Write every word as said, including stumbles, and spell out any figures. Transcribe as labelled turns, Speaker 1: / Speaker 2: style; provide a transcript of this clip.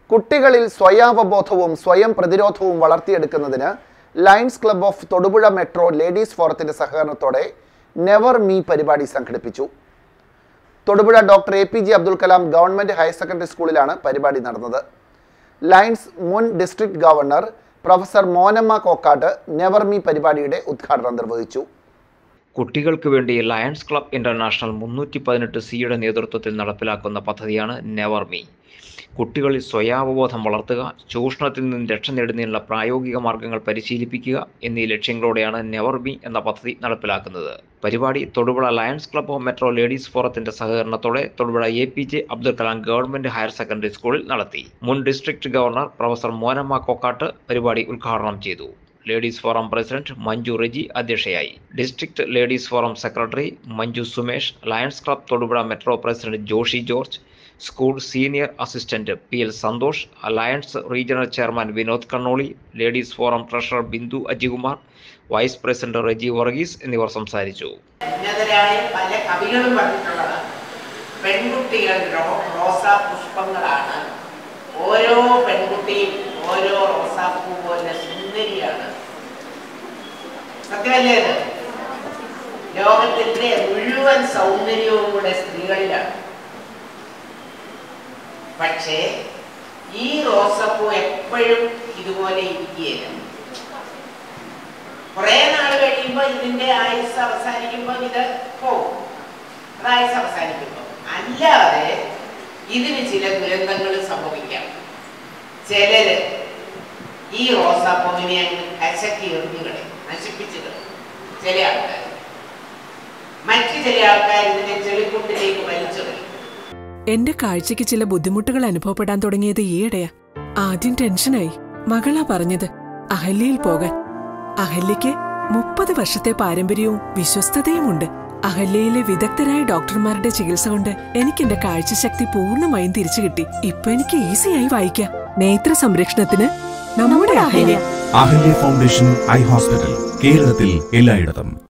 Speaker 1: കുട്ടികളിൽ സ്വയാവബോധവും സ്വയം പ്രതിരോധവും വളർത്തിയെടുക്കുന്നതിന് lions club of Thodupuzha metro ladies ഫോറത്തിന്റെ സഹകരണത്തോടെ നെവർ മീ പരിപാടി സംഘടിപ്പിച്ചു. Thodupuzha doctor A P J Abdul Kalam government higher secondary സ്കൂളിലാണ് പരിപാടി നടന്നത്. ലയൺസ് മുൻ district governor professor Monamma Kokkat never me പരിപാടിയുടെ ഉദ്ഘാടനം നിർവഹിച്ചു.
Speaker 2: കുട്ടികൾക്ക് വേണ്ടി ലയൺസ് ക്ലബ് ഇന്റർനാഷണൽ മുന്നൂറ്റി പതിനെട്ട് സിയുടെ നേതൃത്വത്തിൽ നടപ്പിലാക്കുന്ന പദ്ധതിയാണ് നെവർ മീ. കുട്ടികളിൽ സ്വയാവബോധം വളർത്തുക, ചൂഷണത്തിൽ നിന്ന് രക്ഷ നേടുന്നതിനുള്ള പ്രായോഗിക മാർഗങ്ങൾ പരിശീലിപ്പിക്കുക എന്നീ ലക്ഷ്യങ്ങളോടെയാണ് നെവർ മീ എന്ന പദ്ധതി നടപ്പിലാക്കുന്നത്. പരിപാടി Thodupuzha lions club of metro ladies ഫോറത്തിന്റെ സഹകരണത്തോടെ Thodupuzha A P J Abdul Kalam government higher secondary സ്കൂളിൽ നടത്തി. മുൻ district governor professor Monamma Kokkat പരിപാടി ഉദ്ഘാടനം ചെയ്തു. Ladies forum president Manju Reji അധ്യക്ഷയായി. District ladies forum secretary Manju Sumesh, lions club Thodupuzha metro president Joshi George, school senior assistant P L Santhosh, alliance regional chairman Vinod Kannoli, ladies forum treasurer Bindu Ajikumar, vice president Reji Varghese എന്നിവർ സംസാരിച്ചു.
Speaker 3: പല കവികളും പറഞ്ഞിട്ടുള്ളത് പെൺകുട്ടികൾ റോസാ പുഷ്പങ്ങളാണ്. ഓരോ പെൺകുട്ടിയും ഓരോ റോസാപ്പൂ പോലെ സുന്ദരിയാണ്. സത്യമല്ലേ? ലോകത്തിന്റെ മുഴുവൻ സൗന്ദര്യവും കൂടെ സ്ത്രീകളിലാണ്. പക്ഷേ ഈ റോസപ്പൂ എപ്പോഴും ഇതുപോലെ ഇരിക്കുകയില്ല. കുറെ നാൾ കഴിയുമ്പോൾ ഇതിന്റെ ആയുസ് അവസാനിക്കുമ്പോൾ ഇത് പോകും. അത് ആയുസ് അവസാനിക്കുമ്പോൾ അല്ലാതെ ഇതിന് ചില ദുരന്തങ്ങൾ സംഭവിക്കാം. ചിലര് ഈ റോസാപ്പൂവിനെ കശക്കി എറിഞ്ഞുകളെ നശിപ്പിച്ചു കളയും. ചില ആൾക്കാർ മറ്റു ചില ആൾക്കാർ ഇതിനെ ചെളിക്കുട്ടിലേക്ക് വലിച്ചു കളയും.
Speaker 4: എന്റെ കാഴ്ചയ്ക്ക് ചില ബുദ്ധിമുട്ടുകൾ അനുഭവപ്പെടാൻ തുടങ്ങിയത് ഈയിടെയാ. ആദ്യം ടെൻഷനായി. മകളാ പറഞ്ഞത് അഹല്യയിൽ പോകാൻ. അഹല്യയ്ക്ക് മുപ്പത് വർഷത്തെ പാരമ്പര്യവും വിശ്വസ്തതയുമുണ്ട്. അഹല്യയിലെ വിദഗ്ധരായ ഡോക്ടർമാരുടെ ചികിത്സ കൊണ്ട് എനിക്ക് എന്റെ കാഴ്ചശക്തി പൂർണ്ണമായും തിരിച്ചു കിട്ടി. ഇപ്പൊ എനിക്ക് ഈസിയായി വായിക്കാം. നേത്ര സംരക്ഷണത്തിന് നമ്മുടെ Ahalya.
Speaker 5: Ahalya foundation eye hospital, കേരളത്തിൽ എല്ലായിടത്തും.